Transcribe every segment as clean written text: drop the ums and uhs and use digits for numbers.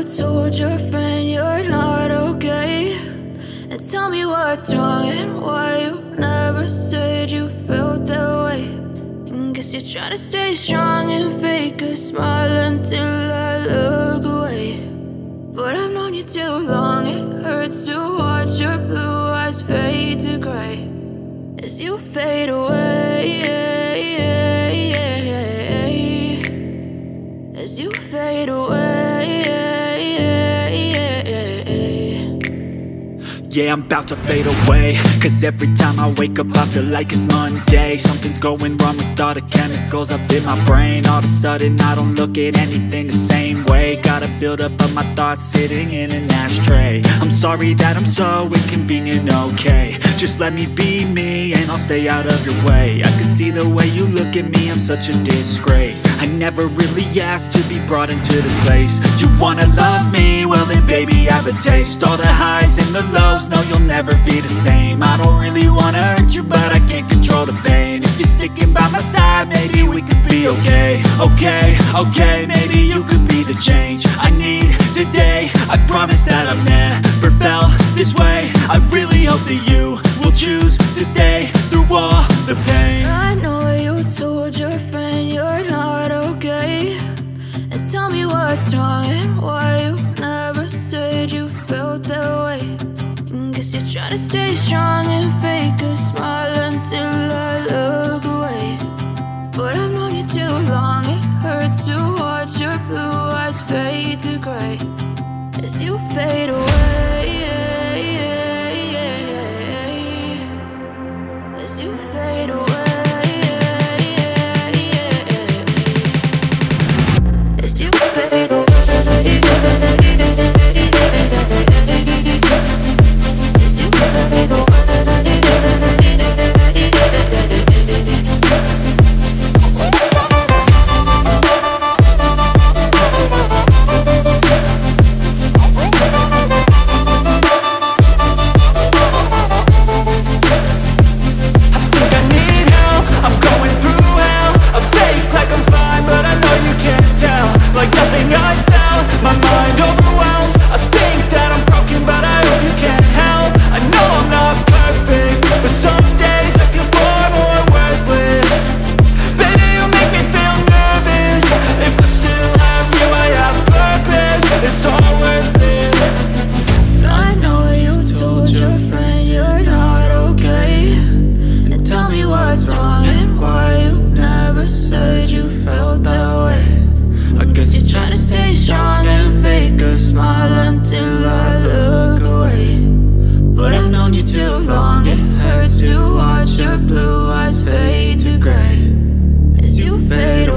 told your friend you're not okay? And tell me what's wrong and why you never said you felt that way. And guess you're trying to stay strong and fake a smile until I look away. But I've known you too long, it hurts to watch your blue eyes fade to gray as you fade away, as you fade away. Yeah, I'm about to fade away, cause every time I wake up I feel like it's Monday. Something's going wrong with all the chemicals up in my brain. All of a sudden I don't look at anything the same way. Gotta build up of my thoughts sitting in an ashtray. I'm sorry that I'm so inconvenient, okay? Just let me be me and I'll stay out of your way. I can see the way you look at me, I'm such a disgrace. I never really asked to be brought into this place. You wanna love me? Well then baby, have a taste. All the highs and the lows, no, you'll never be the same. I don't really wanna hurt you, but I can't control the pain. If you're sticking by my side, maybe we could be okay. Okay, maybe you could be the change I need today. I promise that I've never felt this way. I really hope that you will choose to stay through all the pain. I know you told your friend you're not okay. And tell me what's wrong and why you never said you felt that way. Guess you're trying to stay strong and fake a smile until I look away. But I've known you too long, it hurts to watch your blue eyes fade to gray as you fade away, as you fade away, as you fade away.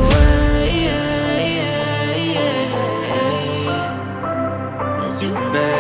You fade